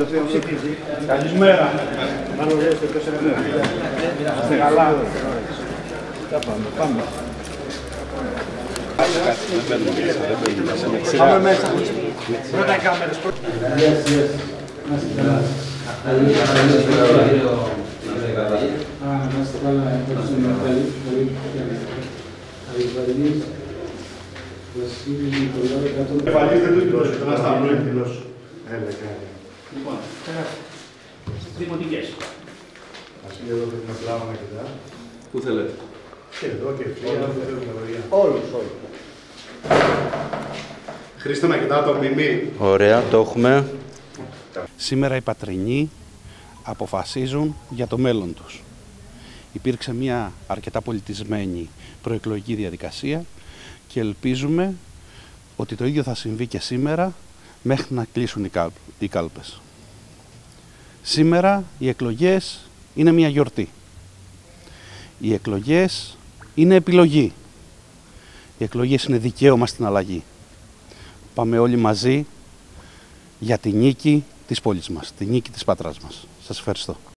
Καλησπέρα. Καλά. Πάμε. Πάμε μέσα. Πρώτα οι κάμερες. Λοιπόν, δημοτικές. Πού θέλετε? Και εδώ και όλους. Χρήστε να κοιτάω το μιμί. Ωραία, το έχουμε. Σήμερα οι πατρινοί αποφασίζουν για το μέλλον τους. Υπήρξε μια αρκετά πολιτισμένη προεκλογική διαδικασία και ελπίζουμε ότι το ίδιο θα συμβεί και σήμερα μέχρι να κλείσουν οι κάλπες. Σήμερα οι εκλογές είναι μια γιορτή. Οι εκλογές είναι επιλογή. Οι εκλογές είναι δικαίωμα στην αλλαγή. Πάμε όλοι μαζί για τη νίκη της πόλης μας, τη νίκη της πατράς μας. Σας ευχαριστώ.